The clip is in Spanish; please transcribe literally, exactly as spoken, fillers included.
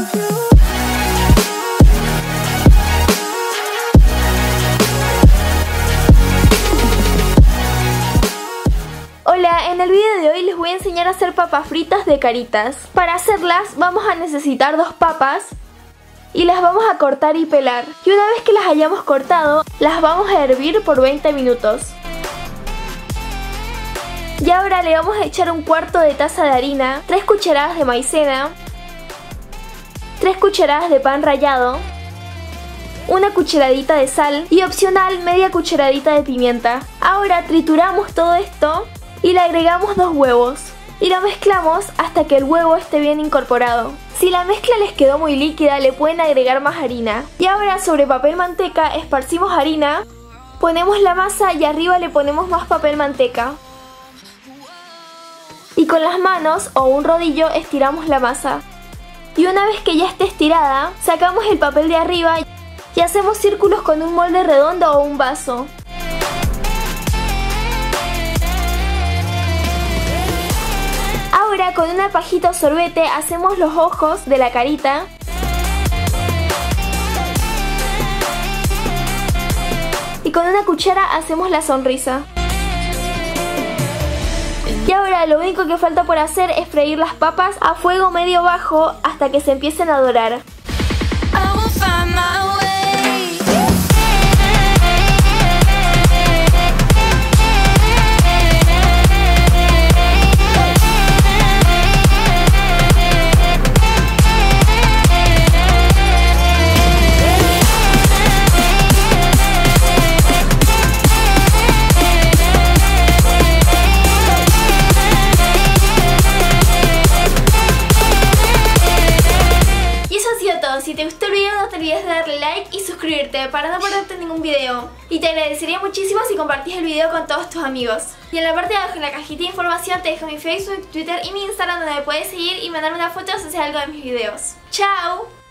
Hola, en el video de hoy les voy a enseñar a hacer papas fritas de caritas. Para hacerlas vamos a necesitar dos papas y las vamos a cortar y pelar. Y una vez que las hayamos cortado, las vamos a hervir por veinte minutos. Y ahora le vamos a echar un cuarto de taza de harina, tres cucharadas de maicena, tres cucharadas de pan rallado, una cucharadita de sal y opcional media cucharadita de pimienta. Ahora trituramos todo esto y le agregamos dos huevos y lo mezclamos hasta que el huevo esté bien incorporado. Si la mezcla les quedó muy líquida, le pueden agregar más harina. Y ahora sobre papel manteca esparcimos harina, ponemos la masa y arriba le ponemos más papel manteca. Y con las manos o un rodillo estiramos la masa. Y una vez que ya esté estirada, sacamos el papel de arriba y hacemos círculos con un molde redondo o un vaso. Ahora con una pajita o sorbete hacemos los ojos de la carita. Y con una cuchara hacemos la sonrisa. Y ahora lo único que falta por hacer es freír las papas a fuego medio bajo hasta que se empiecen a dorar. Si te gustó el video no te olvides de darle like y suscribirte para no perderte ningún video. Y te agradecería muchísimo si compartís el video con todos tus amigos. Y en la parte de abajo en la cajita de información te dejo mi Facebook, Twitter y mi Instagram donde me puedes seguir y mandarme una foto si haces algo de mis videos. ¡Chao!